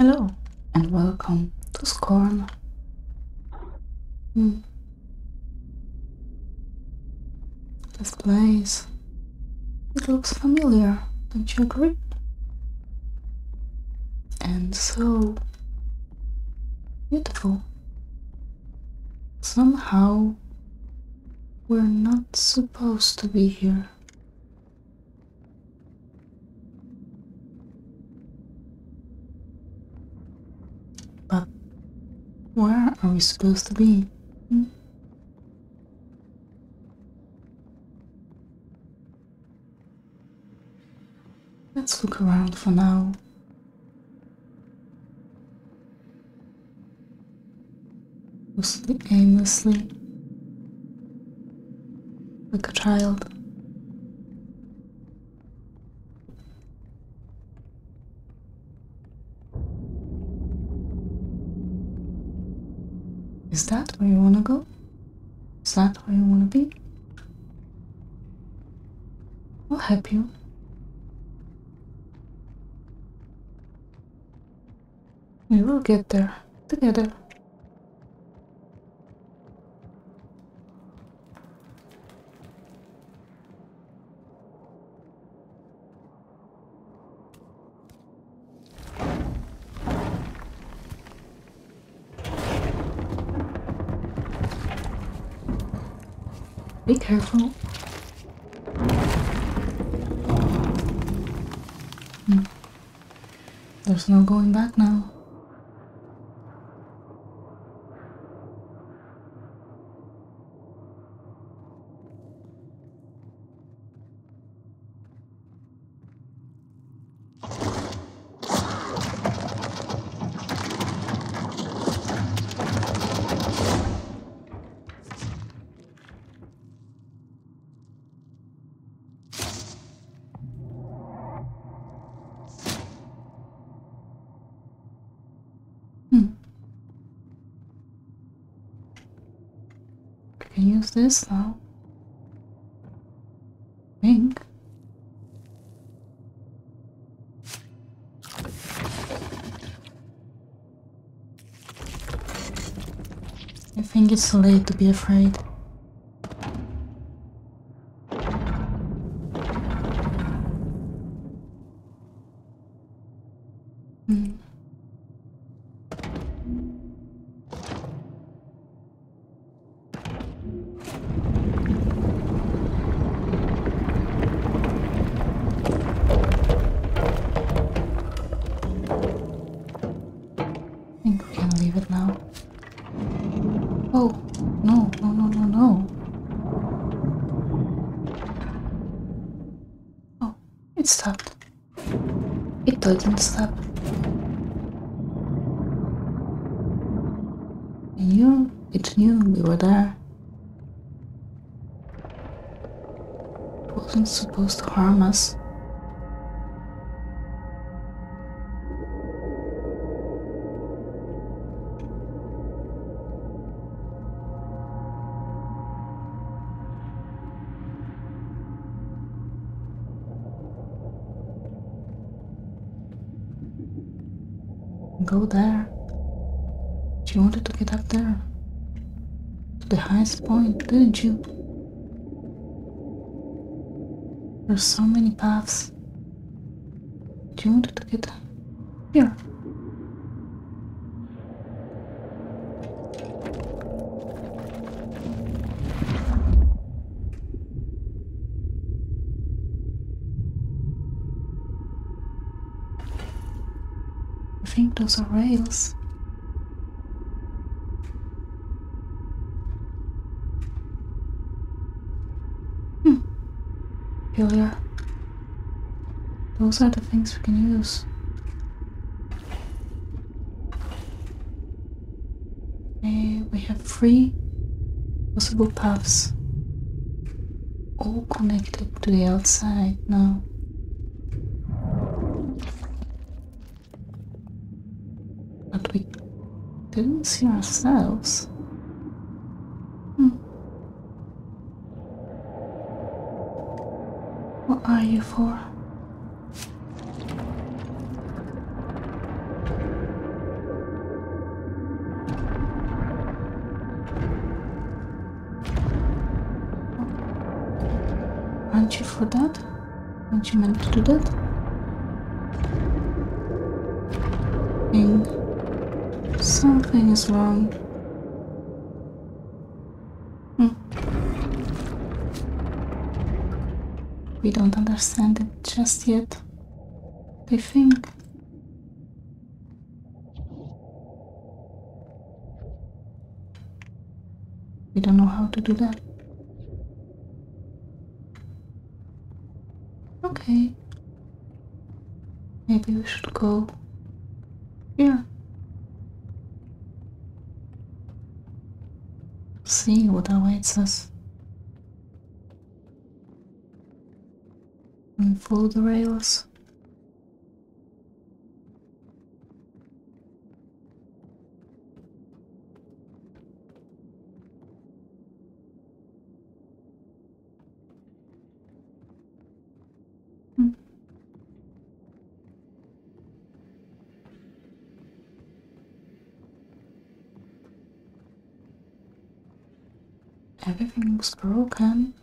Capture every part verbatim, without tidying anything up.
Hello and welcome to Scorn. Hmm. This place, it looks familiar, don't you agree? And so beautiful. Somehow we're not supposed to be here. But where are we supposed to be? Hmm? Let's look around for now. Mostly aimlessly, like a child. Is that where you wanna go? Is that where you wanna be? I'll help you. We will get there together. Be careful. Hmm. There's no going back now. Hmm. We can use this now. Think. I think it's too late to be afraid. Hmm. I think we can leave it now. Oh, no, no, no, no, no. Oh, it stopped. It didn't stop. It knew, it knew we were there. It wasn't supposed to harm us. Go there. But you wanted to get up there. To the highest point, didn't you? There's so many paths. But you wanted to get here. I think those are rails. Hmm. Peculiar. Those are the things we can use. Okay, we have three possible paths. All connected to the outside now. But we didn't see ourselves. Hmm. What are you for? hate you for that? Weren't you meant to do that? Thing. Something is wrong. Hmm. We don't understand it just yet. I think. We don't know how to do that. Okay. Maybe we should go here. See what awaits us. And follow the rails. Hmm. Everything looks broken.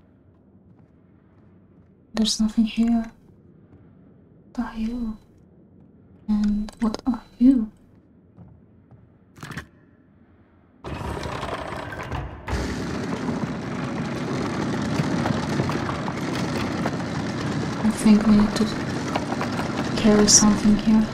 There's nothing here. What are you? And what are you? I think we need to carry something here.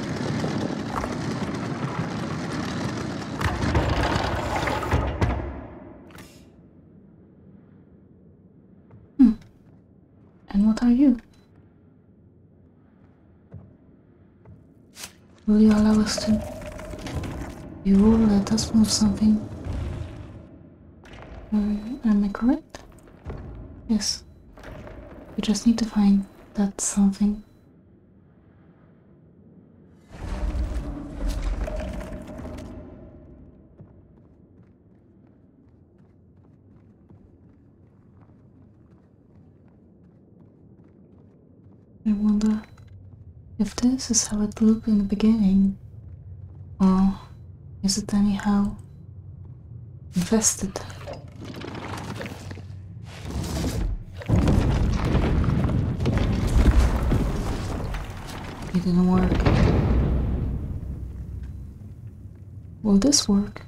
Hmm. And what are you? Will you allow us to? You will let us move something. Um, am I correct? Yes. We just need to find that something. I wonder if this is how it looked in the beginning, or is it anyhow infested? It didn't work. Will this work?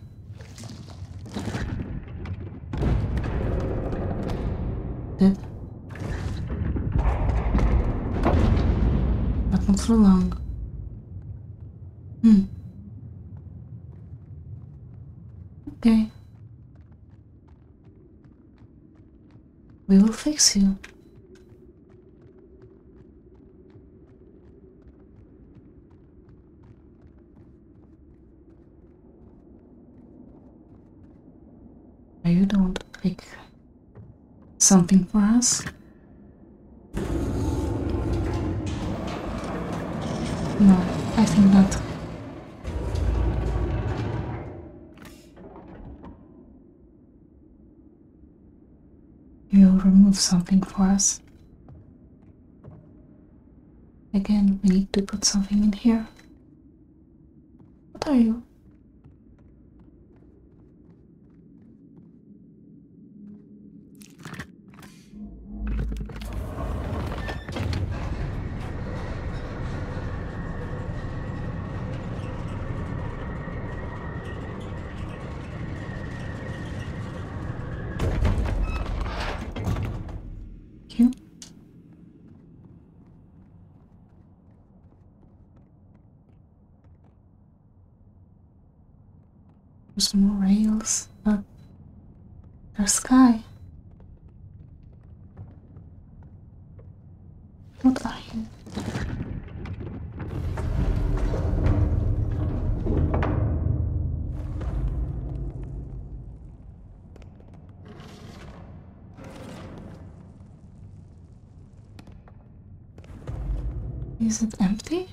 Did. But not for long. Hmm. Okay. We will fix you. You don't pick something for us? No, I think not. You'll remove something for us. Again, we need to put something in here. What are you? You? There's more rails, but there's sky. What are you? Is it empty?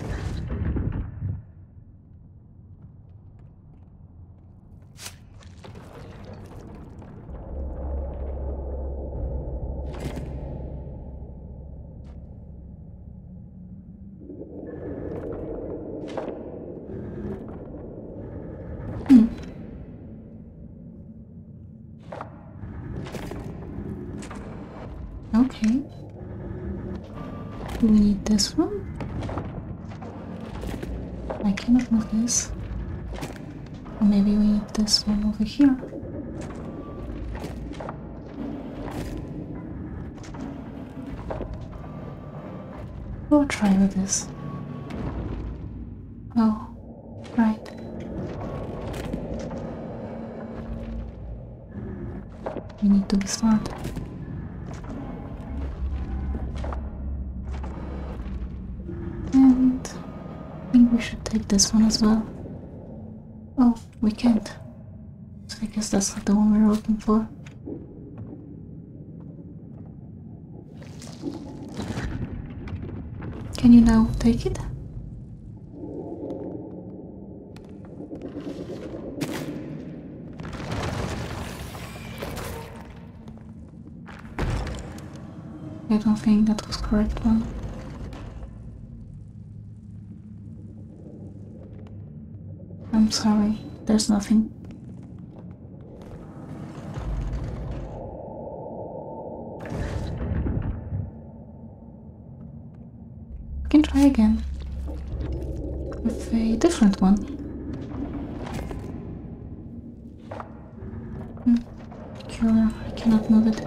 Hmm. No? Okay. Do we need this one? I cannot move this. Or maybe we need this one over here. We'll try with this. Oh, right. We need to be smart. And I think we should take this one as well. Oh, we can't. So I guess that's not the one we were looking for. Can you now take it? I don't think that was correct one. I'm sorry, there's nothing. We can try again with a different one. Hmm. Peculiar, I cannot move it.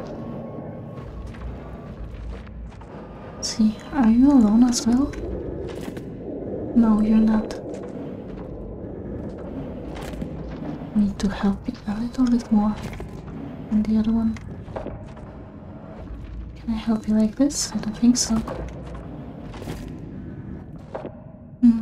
See, are you alone as well? No, you're not. Need to help it a little bit more than the other one. Can I help you like this? I don't think so. Hmm.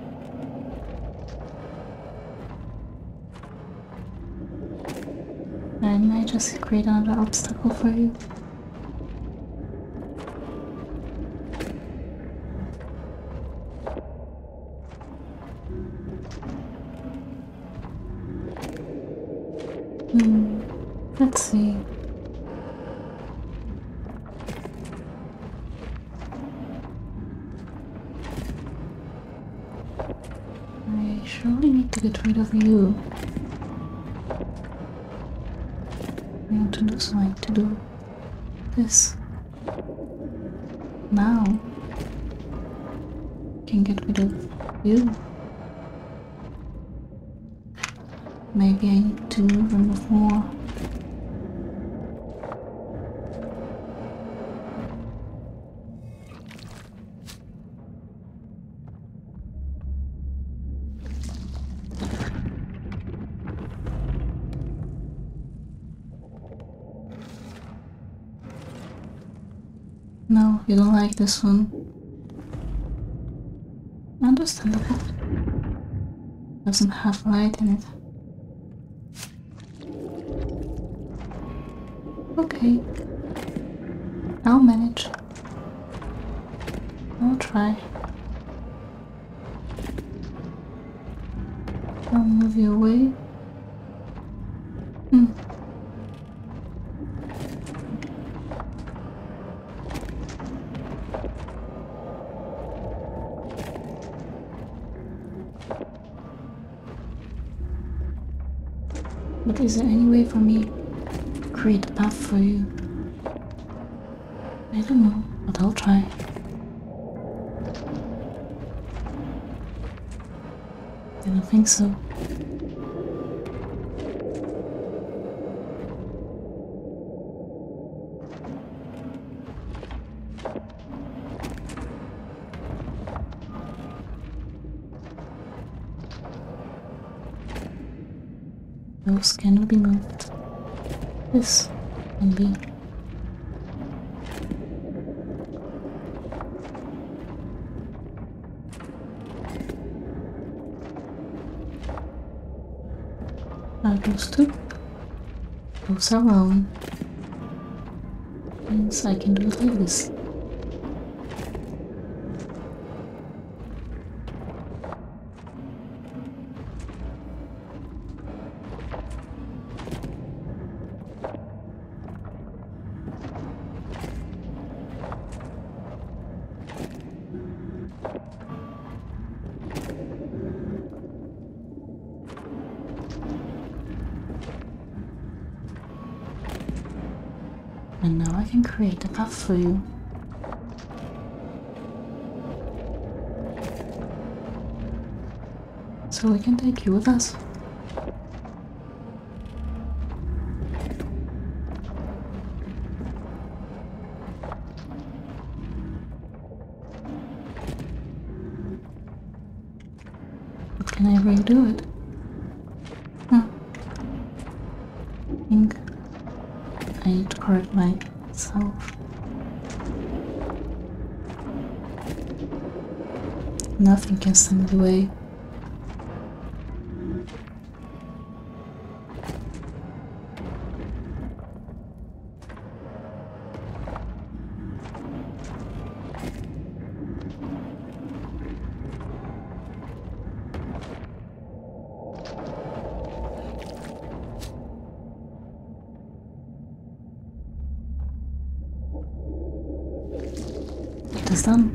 I might just create another obstacle for you. Hmm, let's see. I surely need to get rid of you. I want to do so I need to do this. Now I can get rid of you. Maybe I need to remove more. No, you don't like this one. Understandable. Doesn't have light in it. Okay, I'll manage. I'll try. I'll move you away. Hmm. But is there any way for me create a path for you? I don't know, but I'll try. I don't think so. Those cannot be moved. This can be. Are those two? Those are wrong. Means I can do it like this. And now I can create a path for you. So we can take you with us. But can I really do it? No. I think I need to correct myself. Nothing can stand in the way. It is done.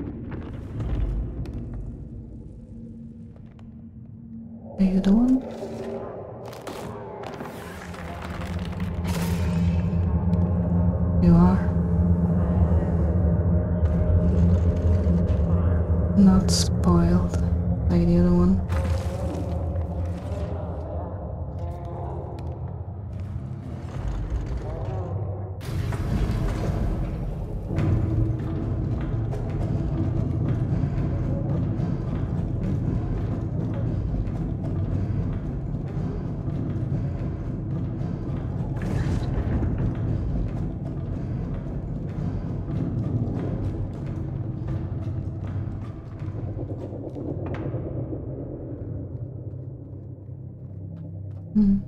Are you the one? You are. Not spoiled like the other one. Hmm.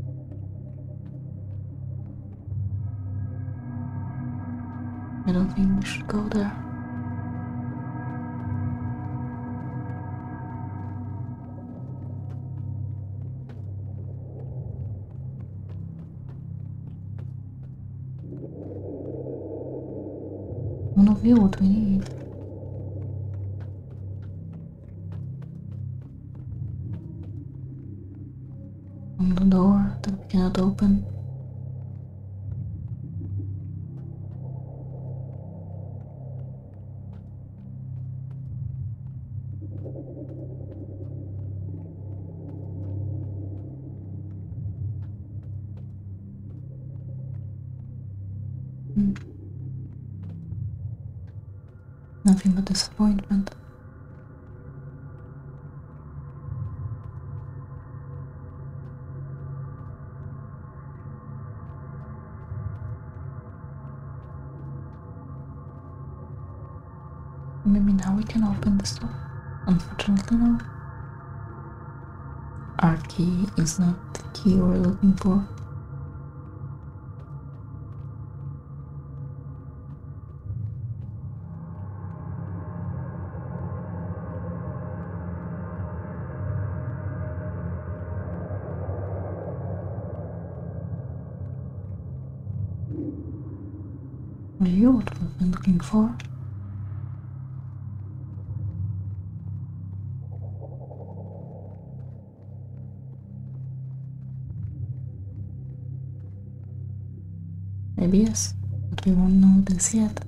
I don't think we should go there. One of you what we need. On the door that we cannot open. Hmm. Nothing but disappointment. Maybe now we can open this door. Unfortunately, no. Our key is not the key we're looking for. Are you what we've been looking for? Maybe yes, but we won't know this yet.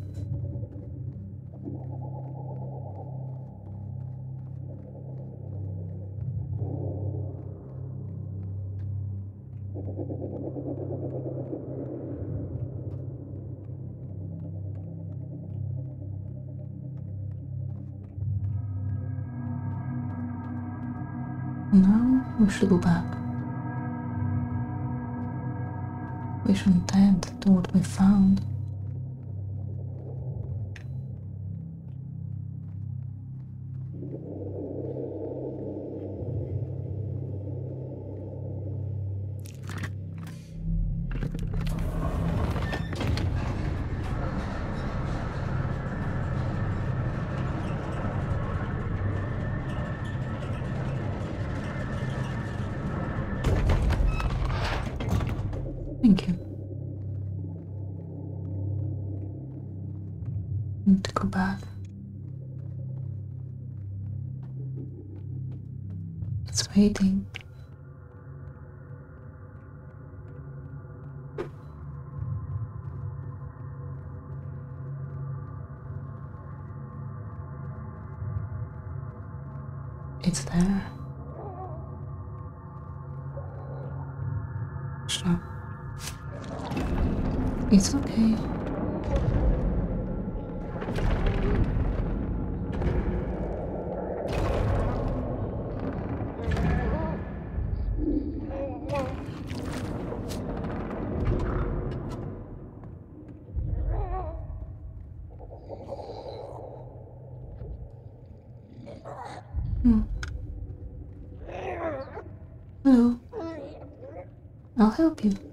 Now we should go back. We shouldn't tend to what we found. Thank you. Need to go back. It's waiting. It's there. Sure. It's okay. Hmm. Hello. I'll help you.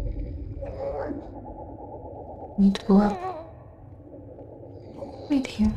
Need to go up. Right here.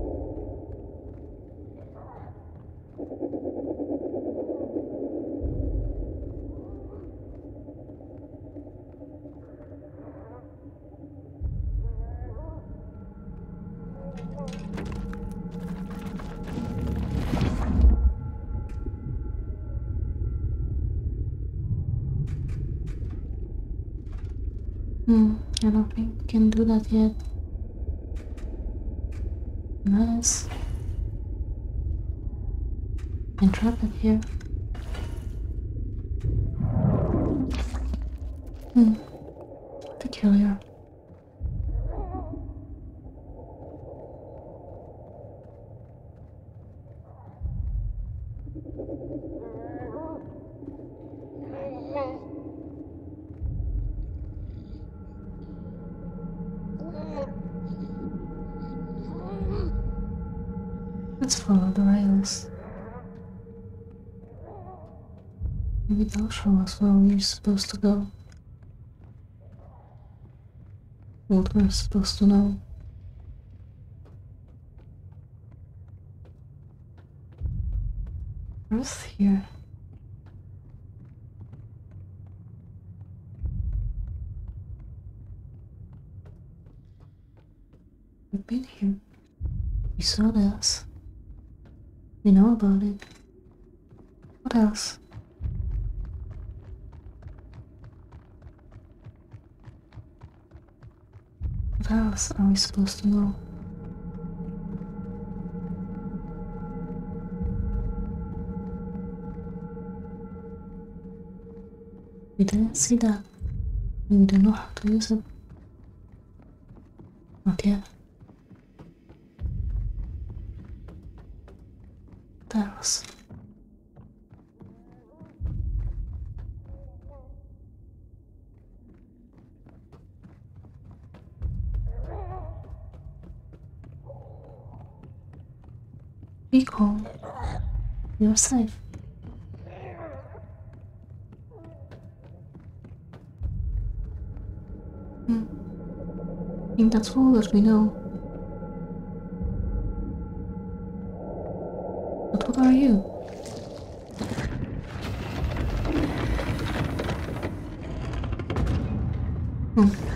Hmm, I don't think we can do that yet. Nice. And trap it here. Hmm. Peculiar. Let's follow the rails. Maybe they'll show us where we're supposed to go. What we're supposed to know. What's here? We've been here. We saw this. We know about it. What else? What else are we supposed to know? We didn't see that. We don't know how to use it. Not yet. What else? Be calm. You're safe. Hmm. I think that's all that we know. But what are you? Hmm.